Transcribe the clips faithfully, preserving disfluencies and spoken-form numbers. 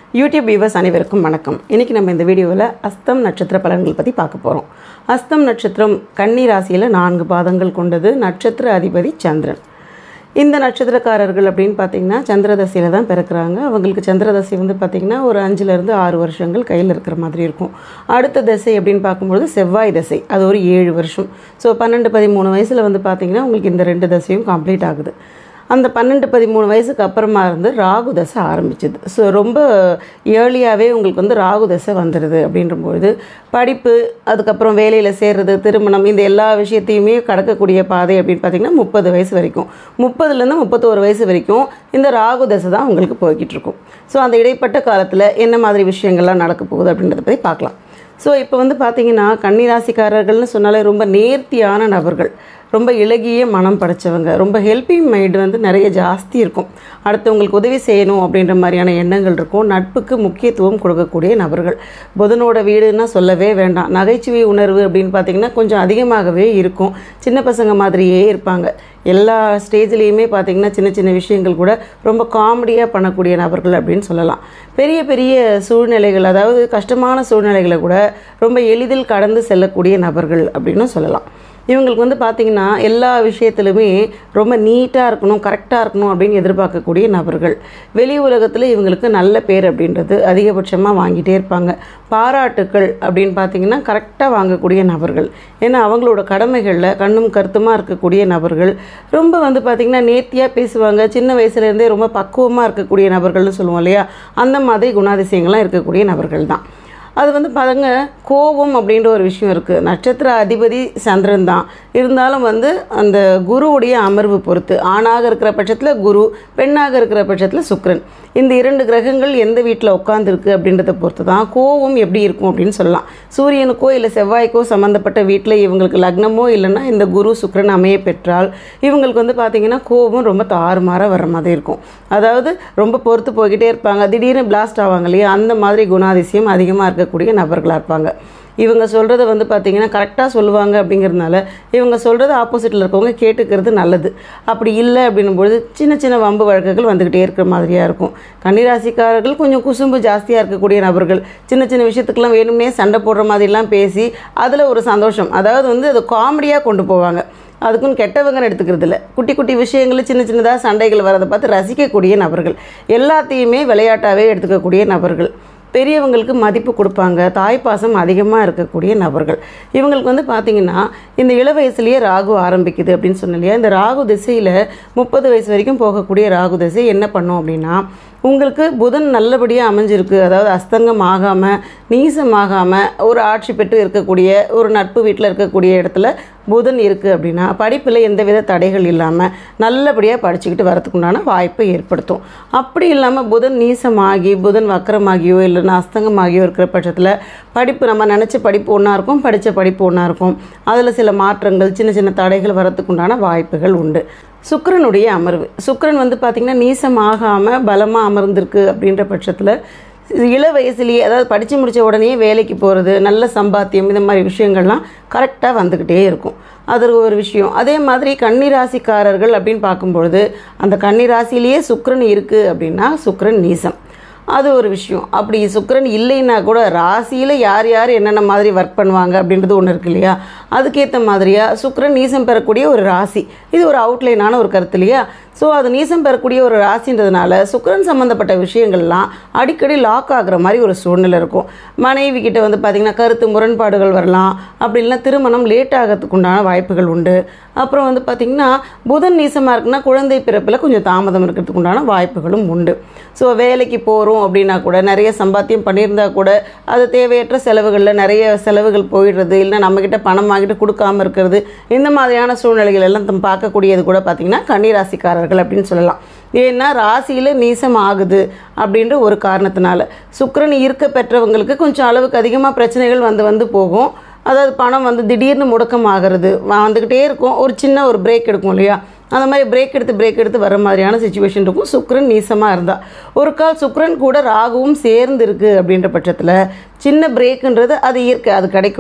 YouTube viewers அனைவருக்கும் வணக்கம். இன்றைக்கி நம்ம இந்த வீடியோவில் அஸ்தம் நட்சத்திர பலன்கள் பற்றி பார்க்க போகிறோம். அஸ்தம் நட்சத்திரம் கன்னி ராசியில் நான்கு பாதங்கள் கொண்டது. நட்சத்திர அதிபதி சந்திரன். இந்த நட்சத்திரக்காரர்கள் அப்படின்னு பார்த்திங்கன்னா சந்திரதசையில் தான் பிறக்கிறாங்க. அவங்களுக்கு சந்திரதசை வந்து பார்த்திங்கன்னா ஒரு அஞ்சுலேருந்து ஆறு வருஷங்கள் கையில் இருக்கிற மாதிரி இருக்கும். அடுத்த தசை அப்படின்னு பார்க்கும்பொழுது செவ்வாய் தசை, அது ஒரு ஏழு வருஷம். ஸோ பன்னெண்டு பதிமூணு வயசில் வந்து பார்த்திங்கன்னா உங்களுக்கு இந்த ரெண்டு தசையும் கம்ப்ளீட் ஆகுது. அந்த பன்னெண்டு பதிமூணு வயசுக்கு அப்புறமா இருந்து ராகு தசை ஆரம்பிச்சிது. ஸோ ரொம்ப ஏர்லியாகவே உங்களுக்கு வந்து ராகு தசை வந்துடுது. அப்படின்றபொழுது படிப்பு, அதுக்கப்புறம் வேலையில் சேர்றது, திருமணம், இந்த எல்லா விஷயத்தையுமே கடக்கக்கூடிய பாதை அப்படின்னு பார்த்திங்கன்னா முப்பது வயசு வரைக்கும், முப்பதுலேருந்து முப்பத்தோரு வயசு வரைக்கும் இந்த ராகு தசை தான் உங்களுக்கு போய்கிட்டு இருக்கும். ஸோ அந்த இடைப்பட்ட காலத்தில் என்ன மாதிரி விஷயங்கள்லாம் நடக்க போகுது அப்படின்றத பற்றி பார்க்கலாம். ஸோ இப்போ வந்து பார்த்திங்கன்னா கன்னிராசிக்காரர்கள்னு சொன்னாலே ரொம்ப நேர்த்தியான நபர்கள், ரொம்ப இலகிய மனம் படைத்தவங்க, ரொம்ப ஹெல்பிங் மைண்டு வந்து நிறைய ஜாஸ்தி இருக்கும். அடுத்தவங்களுக்கு உதவி செய்யணும் அப்படின்ற மாதிரியான எண்ணங்கள் இருக்கும். நட்புக்கு முக்கியத்துவம் கொடுக்கக்கூடிய நபர்கள். புதனோட வீடுன்னா சொல்லவே வேண்டாம். நகைச்சுவை உணர்வு அப்படின்னு பார்த்திங்கன்னா கொஞ்சம் அதிகமாகவே இருக்கும். சின்ன பசங்க மாதிரியே இருப்பாங்க. எல்லா ஸ்டேஜ்லேயுமே பார்த்திங்கன்னா சின்ன சின்ன விஷயங்கள் கூட ரொம்ப காமெடியாக பண்ணக்கூடிய நபர்கள் அப்படின்னு சொல்லலாம். பெரிய பெரிய சூழ்நிலைகள், அதாவது கஷ்டமான சூழ்நிலைகளை கூட ரொம்ப எளிதில் கடந்து செல்லக்கூடிய நபர்கள் அப்படின்னு சொல்லலாம். இவங்களுக்கு வந்து பார்த்திங்கன்னா எல்லா விஷயத்துலையுமே ரொம்ப நீட்டாக இருக்கணும், கரெக்டாக இருக்கணும் அப்படின்னு எதிர்பார்க்கக்கூடிய நபர்கள். வெளி உலகத்தில் இவங்களுக்கு நல்ல பேர் அப்படின்றது அதிகபட்சமாக வாங்கிட்டே இருப்பாங்க. பாராட்டுக்கள் அப்படின்னு பார்த்திங்கன்னா கரெக்டாக வாங்கக்கூடிய நபர்கள். ஏன்னா அவங்களோட கடமைகளில் கண்ணும் கருத்துமாக இருக்கக்கூடிய நபர்கள். ரொம்ப வந்து பார்த்திங்கன்னா நேர்த்தியாக பேசுவாங்க. சின்ன வயசுலேருந்தே ரொம்ப பக்குவமாக இருக்கக்கூடிய நபர்கள்னு சொல்லுவோம் இல்லையா, அந்த மாதிரி குணாதிசயங்கள்லாம் இருக்கக்கூடிய நபர்கள் தான். அது வந்து பாருங்க, கோபம் அப்படின்ற ஒரு விஷயம் இருக்குது. நட்சத்திர அதிபதி சந்திரன் தான் இருந்தாலும் வந்து அந்த குருவுடைய அமர்வு பொறுத்து, ஆணாக இருக்கிற பட்சத்தில் குரு, பெண்ணாக இருக்கிற பட்சத்தில் சுக்கிரன், இந்த இரண்டு கிரகங்கள் எந்த வீட்டில் உட்காந்துருக்கு அப்படின்றத பொறுத்து தான் கோபம் எப்படி இருக்கும் அப்படின்னு சொல்லலாம். சூரியனுக்கோ இல்லை செவ்வாய்க்கோ சம்மந்தப்பட்ட வீட்டில் இவங்களுக்கு லக்னமோ இல்லைன்னா இந்த குரு சுக்கிரன் அமைய பெற்றால் இவங்களுக்கு வந்து பார்த்திங்கன்னா கோபம் ரொம்ப தாறுமாறாக வர மாதிரி இருக்கும். அதாவது ரொம்ப பொறுத்து போய்கிட்டே இருப்பாங்க, திடீர்னு பிளாஸ்ட் ஆவாங்க இல்லையா, அந்த மாதிரி குணாதிசயம் அதிகமாக இருக்கக்கூடிய நபர்களாக இருப்பாங்க. இவங்க சொல்கிறத வந்து பார்த்திங்கன்னா கரெக்டாக சொல்லுவாங்க. அப்படிங்கிறதுனால இவங்க சொல்கிறது ஆப்போசிட்டில் இருக்கவங்க கேட்டுக்கிறது நல்லது. அப்படி இல்லை அப்படின்னும்பொழுது சின்ன சின்ன வம்பு வழக்குகள் வந்துக்கிட்டே இருக்கிற மாதிரியாக இருக்கும். கன்னிராசிக்காரர்கள் கொஞ்சம் குசும்பு ஜாஸ்தியாக இருக்கக்கூடிய நபர்கள். சின்ன சின்ன விஷயத்துக்கெல்லாம் வேணும்னே சண்டை போடுற மாதிரிலாம் பேசி அதில் ஒரு சந்தோஷம், அதாவது வந்து அது காமெடியாக கொண்டு போவாங்க. அதுக்குன்னு கெட்டவங்கன்னு எடுத்துக்கிறது இல்லை. குட்டி குட்டி விஷயங்கள் சின்ன சின்னதாக சண்டைகள் வரதை பார்த்து ரசிக்கக்கூடிய நபர்கள், எல்லாத்தையுமே விளையாட்டாகவே எடுத்துக்கக்கூடிய நபர்கள். பெரியவங்களுக்கு மதிப்பு கொடுப்பாங்க. தாய்ப்பாசம் அதிகமாக இருக்கக்கூடிய நபர்கள். இவங்களுக்கு வந்து பார்த்திங்கன்னா இந்த இள வயசுலேயே ராகு ஆரம்பிக்குது அப்படின்னு சொன்ன இல்லையா, இந்த ராகு திசையில் முப்பது வயசு வரைக்கும் போகக்கூடிய ராகு திசை என்ன பண்ணும் அப்படின்னா, உங்களுக்கு புதன் நல்லபடியாக அமைஞ்சிருக்கு, அதாவது அஸ்தங்கம் ஆகாமல் நீசம் ஆகாமல் ஒரு ஆட்சி பெற்று இருக்கக்கூடிய ஒரு நட்பு வீட்டில் இருக்கக்கூடிய இடத்துல புதன் இருக்குது அப்படின்னா படிப்பில் எந்தவித தடைகள் இல்லாமல் நல்லபடியாக படிச்சுக்கிட்டு வரதுக்குண்டான வாய்ப்பை ஏற்படுத்தும். அப்படி இல்லாமல் புதன் நீசமாகி புதன் வக்கரமாகியோ இல்லைன்னா அஸ்தங்கமாகியோ இருக்கிற பட்சத்தில் படிப்பு நம்ம நினச்ச படிப்பு ஒன்றா இருக்கும், படித்த படிப்பு ஒன்றா இருக்கும். அதில் சில மாற்றங்கள், சின்ன சின்ன தடைகள் வரத்துக்குண்டான வாய்ப்புகள் உண்டு. சுக்கிரனுடைய அமர்வு, சுக்கிரன் வந்து பார்த்திங்கன்னா நீசம் ஆகாமல் பலமாக அமர்ந்திருக்கு அப்படின்ற பட்சத்தில் இள வயசுலேயே, அதாவது படித்து முடித்த உடனே வேலைக்கு போகிறது, நல்ல சம்பாத்தியம், இந்த மாதிரி விஷயங்கள்லாம் கரெக்டாக வந்துக்கிட்டே இருக்கும். அது ஒரு விஷயம். அதே மாதிரி கன்னிராசிக்காரர்கள் அப்படின்னு பார்க்கும்பொழுது அந்த கன்னிராசிலேயே சுக்கிரன் இருக்குது அப்படின்னா சுக்கிரன் நீசம், அது ஒரு விஷயம். அப்படி சுக்கிரன் இல்லைன்னா கூட ராசியில் யார் யார் என்னென்ன மாதிரி ஒர்க் பண்ணுவாங்க அப்படின்றது ஒன்று இருக்கு இல்லையா, அதுக்கேற்ற மாதிரியாக சுக்கிரன் நீசம் பெறக்கூடிய ஒரு ராசி. இது ஒரு அவுட்லைனான ஒரு கருத்து இல்லையா. ஸோ அது நீசம் பெறக்கூடிய ஒரு ராசின்றதுனால சுக்கிரன் சம்மந்தப்பட்ட விஷயங்கள்லாம் அடிக்கடி லாக் ஆகிற மாதிரி ஒரு சூழ்நிலை இருக்கும். மனைவி கிட்ட வந்து பார்த்திங்கன்னா கருத்து முரண்பாடுகள் வரலாம். அப்படி இல்லைன்னா திருமணம் லேட் ஆகிறதுக்கு உண்டான வாய்ப்புகள் உண்டு. அப்புறம் வந்து பார்த்திங்கன்னா புதன் நீசமாக இருக்குன்னா குழந்தை பிறப்பில் கொஞ்சம் தாமதம் இருக்கிறதுக்கு உண்டான வாய்ப்புகளும் உண்டு. ஸோ வேலைக்கு போகிறோம் அப்படின்னா கூட நிறைய சம்பாத்தியம் பண்ணியிருந்தால் கூட அது தேவையற்ற செலவுகளில் நிறைய செலவுகள் போயிடுறது, இல்லைன்னா நம்மக்கிட்ட பணம் வாங்கிட்டு கொடுக்காமல் இருக்கிறது, இந்த மாதிரியான சூழ்நிலைகள் எல்லாம் நம்ம பார்க்கக்கூடியது கூட பார்த்திங்கன்னா கன்னிராசிக்காரர்கள் அப்படின்னு சொல்லலாம். ஏன்னா ராசியில் நீசம் ஆகுது அப்படின்ற ஒரு காரணத்தினால சுக்கிரன் இருக்க பெற்றவங்களுக்கு கொஞ்சம் அளவுக்கு அதிகமாக பிரச்சனைகள் வந்து வந்து போகும். அதாவது பணம் வந்து திடீர்னு முடக்கம் ஆகிறது வந்துக்கிட்டே இருக்கும். ஒரு சின்ன ஒரு பிரேக் எடுக்கும் இல்லையா, அந்த மாதிரி பிரேக் எடுத்து பிரேக் எடுத்து வர மாதிரியான சிச்சுவேஷன் இருக்கும் சுக்கிரன் நீசமாக இருந்தால். ஒரு கால் சுக்கிரன் கூட ராகுவும் சேர்ந்து இருக்குது அப்படின்ற பட்சத்தில் சின்ன பிரேக்குன்றது அது இயற்கை, அது கிடைக்கும்.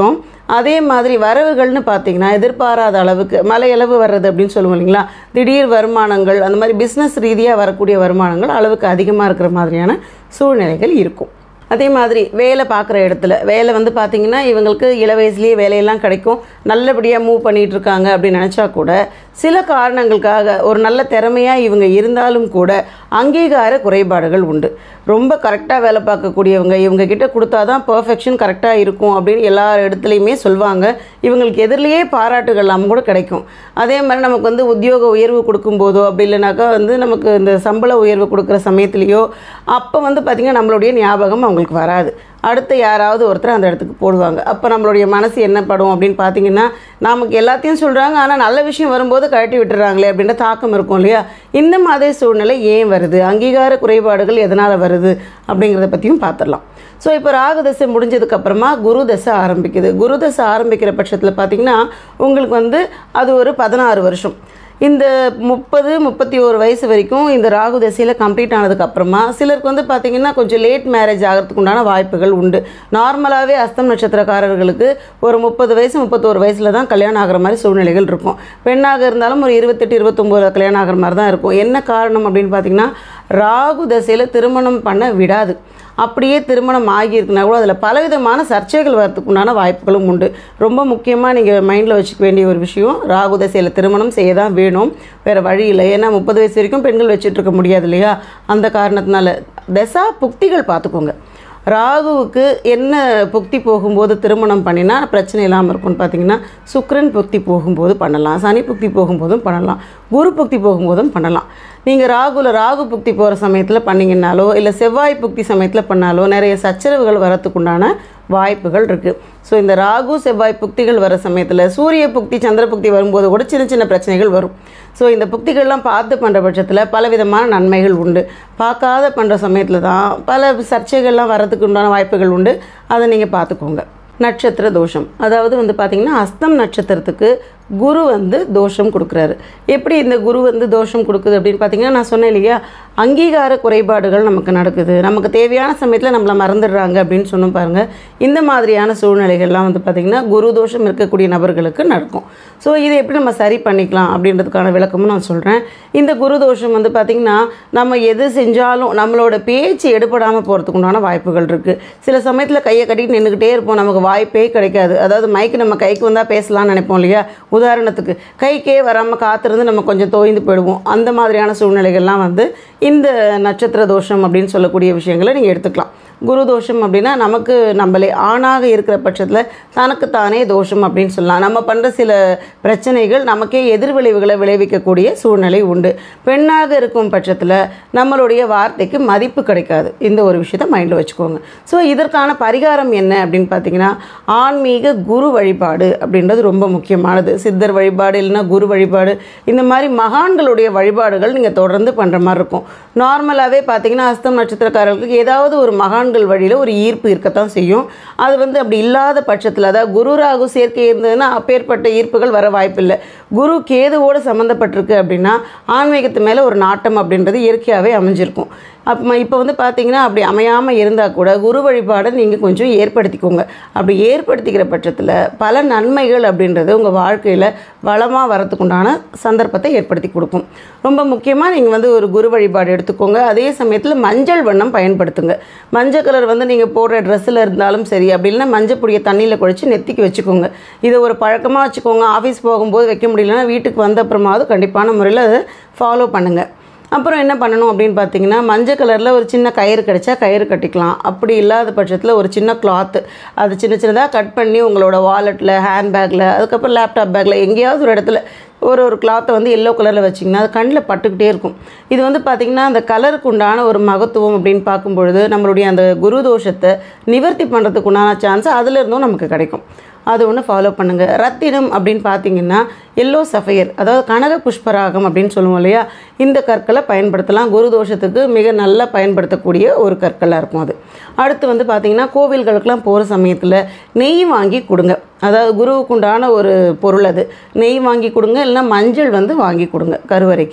அதே மாதிரி வரவுகள்னு பார்த்தீங்கன்னா எதிர்பாராத அளவுக்கு மலையளவு வர்றது அப்படின்னு சொல்லுவோம் இல்லைங்களா, திடீர் வருமானங்கள், அந்த மாதிரி பிஸ்னஸ் ரீதியாக வரக்கூடிய வருமானங்கள் அளவுக்கு அதிகமாக இருக்கிற மாதிரியான சூழ்நிலைகள் இருக்கும். அதே மாதிரி வேலை பார்க்குற இடத்துல வேலை வந்து பார்த்திங்கன்னா இவங்களுக்கு இள வயசுலேயே வேலையெல்லாம் கிடைக்கும், நல்லபடியாக மூவ் பண்ணிகிட்டு இருக்காங்க அப்படின்னு நினச்சா கூட சில காரணங்களுக்காக ஒரு நல்ல திறமையாக இவங்க இருந்தாலும் கூட அங்கீகார குறைபாடுகள் உண்டு. ரொம்ப கரெக்டாக வேலை பார்க்கக்கூடியவங்க இவங்க கிட்ட கொடுத்தா தான் பர்ஃபெக்ஷன் கரெக்டாக இருக்கும் அப்படின்னு எல்லா இடத்துலையுமே சொல்லுவாங்க. இவங்களுக்கு எதிரிலேயே பாராட்டுகள் எல்லாம் கூட கிடைக்கும். அதே மாதிரி நமக்கு வந்து உத்தியோக உயர்வு கொடுக்கும்போதோ அப்படி இல்லைனாக்கா வந்து நமக்கு இந்த சம்பள உயர்வு கொடுக்குற சமயத்துலேயோ அப்போ வந்து பார்த்திங்கன்னா நம்மளுடைய ஞாபகம் அவங்களுக்கு வராது. அடுத்து யாராவது ஒருத்தர் அந்த இடத்துக்கு போடுவாங்க. அப்போ நம்மளுடைய மனசு என்ன படும் அப்படின்னு பார்த்தீங்கன்னா, நமக்கு எல்லாத்தையும் சொல்கிறாங்க ஆனால் நல்ல விஷயம் வரும்போது கழட்டி விட்டுறாங்களே அப்படின்ற தாக்கம் இருக்கும் இல்லையா. இந்த மாதிரி சூழ்நிலை ஏன் வருது, அங்கீகார குறைபாடுகள் எதனால் வருது அப்படிங்கிறத பற்றியும் பார்த்துடலாம். ஸோ இப்போ ராகு தசை முடிஞ்சதுக்கப்புறமா குரு தசை ஆரம்பிக்குது. குரு தசை ஆரம்பிக்கிற பட்சத்தில் பார்த்திங்கன்னா உங்களுக்கு வந்து அது ஒரு பதினாறு வருஷம். இந்த முப்பது முப்பத்தி ஒரு வயசு வரைக்கும் இந்த ராகு தசையில் கம்ப்ளீட் ஆனதுக்கப்புறமா சிலருக்கு வந்து பார்த்திங்கன்னா கொஞ்சம் லேட் மேரேஜ் ஆகிறதுக்கு உண்டான வாய்ப்புகள் உண்டு. நார்மலாகவே அஸ்தம் நட்சத்திரக்காரர்களுக்கு ஒரு முப்பது வயசு முப்பத்தோரு வயசில் தான் கல்யாணம் ஆகிற மாதிரி சூழ்நிலைகள் இருக்கும். பெண்ணாக இருந்தாலும் ஒரு இருபத்தெட்டு இருபத்தொம்போது கல்யாணம் ஆகிற மாதிரி தான் இருக்கும். என்ன காரணம் அப்படின்னு பார்த்திங்கன்னா ராகு தசையில் திருமணம் பண்ண விடாது. அப்படியே திருமணம் ஆகியிருக்குன்னா கூட அதில் பலவிதமான சர்ச்சைகள் வரதுக்கு உண்டான வாய்ப்புகளும் உண்டு. ரொம்ப முக்கியமாக நீங்கள் மைண்டில் வச்சுக்க வேண்டிய ஒரு விஷயம், ராகு தசையில் திருமணம் செய்ய தான் வேணும், வேறு வழி இல்லை. ஏன்னா முப்பது வயசு வரைக்கும் பெண்கள் வச்சுட்டு இருக்க முடியாது இல்லையா. அந்த காரணத்தினால தசா புக்திகள் பார்த்துக்கோங்க. ராகுவுக்கு என்ன புக்தி போகும்போது திருமணம் பண்ணினா பிரச்சனை இல்லாமல் இருக்கும்னு பார்த்தீங்கன்னா, சுக்கிரன் புக்தி போகும்போது பண்ணலாம், சனி புக்தி போகும்போதும் பண்ணலாம், குரு புக்தி போகும்போதும் பண்ணலாம். நீங்கள் ராகுல ராகு புக்தி போகிற சமயத்தில் பண்ணிங்கன்னாலோ இல்லை செவ்வாய் புக்தி சமயத்தில் பண்ணாலோ நிறைய சச்சரவுகள் வரத்துக்குண்டான வாய்ப்புகள் இருக்குது. ஸோ இந்த ராகு செவ்வாய் புக்திகள் வர சமயத்தில் சூரிய புக்தி சந்திர புக்தி வரும்போது கூட சின்ன சின்ன பிரச்சனைகள் வரும். ஸோ இந்த புக்திகள்லாம் பார்த்து பண்ணுற பட்சத்தில் பலவிதமான நன்மைகள் உண்டு. பார்க்காத பண்ணுற சமயத்தில் தான் பல சர்ச்சைகள்லாம் வரதுக்கு உண்டான வாய்ப்புகள் உண்டு. அதை நீங்கள் பார்த்துக்கோங்க. நட்சத்திர தோஷம், அதாவது வந்து பார்த்திங்கன்னா அஸ்தம் நட்சத்திரத்துக்கு குரு வந்து தோஷம் கொடுக்குறாரு. எப்படி இந்த குரு வந்து தோஷம் கொடுக்குது அப்படின்னு பார்த்திங்கன்னா, நான் சொன்னேன் இல்லையா, அங்கீகார குறைபாடுகள் நமக்கு நடக்குது, நமக்கு தேவையான சமயத்தில் நம்மளை மறந்துடுறாங்க அப்படின்னு சொன்னோம் பாருங்கள். இந்த மாதிரியான சூழ்நிலைகள்லாம் வந்து பார்த்திங்கன்னா குரு தோஷம் இருக்கக்கூடிய நபர்களுக்கு நடக்கும். ஸோ இதை எப்படி நம்ம சரி பண்ணிக்கலாம் அப்படின்றதுக்கான விளக்கமும் நான் சொல்கிறேன். இந்த குரு தோஷம் வந்து பார்த்திங்கன்னா நம்ம எது செஞ்சாலும் நம்மளோட பேச்சு எடுபடாமல் போகிறதுக்கு உண்டான வாய்ப்புகள் இருக்குது. சில சமயத்தில் கையை கட்டிட்டு நின்றுக்கிட்டே இருப்போம், நமக்கு வாய்ப்பே கிடைக்காது. அதாவது மைக்கு நம்ம கைக்கு வந்தால் பேசலாம்னு நினைப்போம் இல்லையா. உதாரணத்துக்கு கைக்கே வராமல் காத்திருந்து நம்ம கொஞ்சம் தோய்ந்து போயிடுவோம். அந்த மாதிரியான சூழ்நிலைகள்லாம் வந்து இந்த நட்சத்திர தோஷம் அப்படின்னு சொல்லக்கூடிய விஷயங்களை நீங்கள் எடுத்துக்கலாம். குரு தோஷம் அப்படின்னா நமக்கு நம்மளே ஆணாக இருக்கிற பட்சத்தில் தனக்குத்தானே தோஷம் அப்படின்னு சொல்லலாம். நம்ம பண்ணுற சில பிரச்சனைகள் நமக்கே எதிர்விளைவுகளை விளைவிக்கக்கூடிய சூழ்நிலை உண்டு. பெண்ணாக இருக்கும் பட்சத்தில் நம்மளுடைய வார்த்தைக்கு மதிப்பு கிடைக்காது. இந்த ஒரு விஷயத்தை மைண்டில் வச்சுக்கோங்க. ஸோ இதற்கான பரிகாரம் என்ன அப்படின்னு பார்த்தீங்கன்னா, ஆன்மீக குரு வழிபாடு அப்படின்றது ரொம்ப முக்கியமானது. சித்தர் வழிபாடு இல்லைன்னா குரு வழிபாடு, இந்த மாதிரி மகான்களுடைய வழிபாடுகள் நீங்கள் தொடர்ந்து பண்ணுற மாதிரி இருக்கும். நார்மலாகவே பார்த்தீங்கன்னா அஸ்தம் நட்சத்திரக்காரர்களுக்கு ஏதாவது ஒரு மகான்கள் வழியில் ஒரு ஈர்ப்பு இருக்கத்தான் செய்யும். அது வந்து அப்படி இல்லாத பட்சத்தில், அதாவது குரு ராகு சேர்க்கை இருந்ததுன்னா அப்பேற்பட்ட ஈர்ப்புகள் வர வாய்ப்பில்லை. குரு கேதுவோடு சம்மந்தப்பட்டிருக்கு அப்படின்னா ஆன்மீகத்து மேலே ஒரு நாட்டம் அப்படின்றது இயற்கையாகவே அமைஞ்சிருக்கும். அப்போ இப்போ வந்து பார்த்தீங்கன்னா அப்படி அமையாமல் இருந்தால் கூட குரு வழிபாடை நீங்கள் கொஞ்சம் ஏற்படுத்திக்கோங்க. அப்படி ஏற்படுத்திக்கிற பட்சத்தில் பல நன்மைகள் அப்படின்றது உங்கள் வாழ்க்கையில் வளமாக வரத்துக்குண்டான சந்தர்ப்பத்தை ஏற்படுத்தி கொடுக்கும். ரொம்ப முக்கியமாக நீங்கள் வந்து ஒரு குரு வழிபாடு எடுத்துக்கோங்க. அதே சமயத்தில் மஞ்சள் வண்ணம் பயன்படுத்துங்க. மஞ்சள் கலர் வந்து நீங்கள் போடுற ட்ரெஸ்ஸில் இருந்தாலும் சரி, அப்படி இல்லைன்னா மஞ்சள் பொடியை தண்ணியில் குழைச்சி நெத்திக்கு வச்சுக்கோங்க. இதை ஒரு பழக்கமாக வச்சுக்கோங்க. ஆஃபீஸ் போகும்போது வைக்க முடியலன்னா வீட்டுக்கு வந்த அப்புறமாவது கண்டிப்பான முறையில் அதை ஃபாலோ பண்ணுங்கள். அப்புறம் என்ன பண்ணணும் அப்படின்னு பார்த்தீங்கன்னா, மஞ்சள் கலரில் ஒரு சின்ன கயிறு கிடைச்சா கயிறு கட்டிக்கலாம். அப்படி இல்லாத பட்சத்தில் ஒரு சின்ன கிளாத்து அது சின்ன சின்னதாக கட் பண்ணி உங்களோட வாலெட்டில், ஹேண்ட்பேக்கில், அதுக்கப்புறம் லேப்டாப் பேக்கில் எங்கேயாவது ஒரு இடத்துல ஒரு ஒரு கிளாத்தை வந்து எல்லோ கலரில் வச்சிங்கன்னா அது கண்ணில் பட்டுக்கிட்டே இருக்கும். இது வந்து பார்த்திங்கன்னா அந்த கலருக்கு உண்டான ஒரு மகத்துவம் அப்படின்னு பார்க்கும்பொழுது நம்மளுடைய அந்த குரு தோஷத்தை நிவர்த்தி பண்ணுறதுக்கு உண்டான சான்ஸ் அதிலிருந்தும் நமக்கு கிடைக்கும். அது ஒன்று ஃபாலோ பண்ணுங்கள். ரத்தினம் அப்படின்னு பார்த்தீங்கன்னா எல்லோ சஃபயர், அதாவது கனக புஷ்பராகம் அப்படின்னு சொல்லுவோம் இல்லையா, இந்த கற்களை பயன்படுத்தலாம். குரு தோஷத்துக்கு மிக நல்லா பயன்படுத்தக்கூடிய ஒரு கற்களாக இருக்கும் அது. அடுத்து வந்து பார்த்திங்கன்னா கோவில்களுக்கெல்லாம் போகிற சமயத்தில் நெய் வாங்கி கொடுங்க. அதாவது குருவுக்கு உண்டான ஒரு பொருள் அது. நெய் வாங்கி கொடுங்க, இல்லைன்னா மஞ்சள் வந்து வாங்கி கொடுங்க கருவறைக்கு.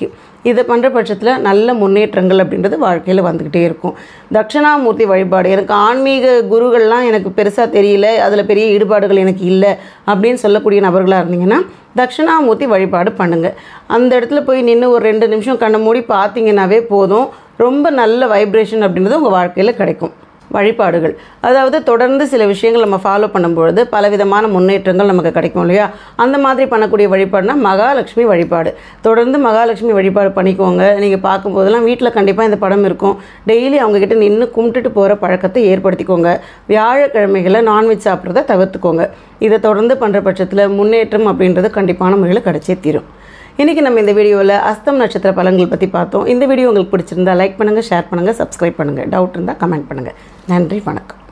இதை பண்ணுற பட்சத்தில் நல்ல முன்னேற்றங்கள் அப்படின்றது வாழ்க்கையில் வந்துக்கிட்டே இருக்கும். தட்சிணாமூர்த்தி வழிபாடு, எனக்கு ஆன்மீக குருகள்லாம் எனக்கு பெருசாக தெரியல, அதில் பெரிய ஈடுபாடுகள் எனக்கு இல்லை அப்படின்னு சொல்லக்கூடிய நபர்களாக இருந்தீங்கன்னா தட்சிணாமூர்த்தி வழிபாடு பண்ணுங்கள். அந்த இடத்துல போய் நின்று ஒரு ரெண்டு நிமிஷம் கண்ணை மூடி பார்த்தீங்கன்னாவே போதும், ரொம்ப நல்ல வைப்ரேஷன் அப்படின்றது உங்கள் வாழ்க்கையில் கிடைக்கும். வழிபாடுகள், அதாவது தொடர்ந்து சில விஷயங்கள் நம்ம ஃபாலோ பண்ணும்பொழுது பலவிதமான முன்னேற்றங்கள் நமக்கு கிடைக்கும் இல்லையா? அந்த மாதிரி பண்ணக்கூடிய வழிபாடுனா மகாலட்சுமி வழிபாடு. தொடர்ந்து மகாலட்சுமி வழிபாடு பண்ணிக்கோங்க. நீங்கள் பார்க்கும்போதெல்லாம் வீட்டில் கண்டிப்பாக இந்த படம் இருக்கும். டெய்லி அவங்கக்கிட்ட நின்று கும்பிட்டுட்டு போகிற பழக்கத்தை ஏற்படுத்திக்கோங்க. வியாழக்கிழமைகளில் நான்வெஜ் சாப்பிட்றத தவிர்த்துக்கோங்க. இதை தொடர்ந்து பண்ணுற பட்சத்தில் முன்னேற்றம் அப்படின்றது கண்டிப்பான முறையில் கிடைச்சே தீரும். இன்றைக்கி நம்ம இந்த வீடியோவில் அஸ்தம் நட்சத்திர பலன்கள் பற்றி பார்த்தோம். இந்த வீடியோ உங்களுக்கு பிடிச்சிருந்தா லைக் பண்ணுங்கள், ஷேர் பண்ணுங்கள், சப்ஸ்கிரைப் பண்ணுங்கள். டவுட் இருந்தால் கமெண்ட் பண்ணுங்கள். நன்றி, வணக்கம்.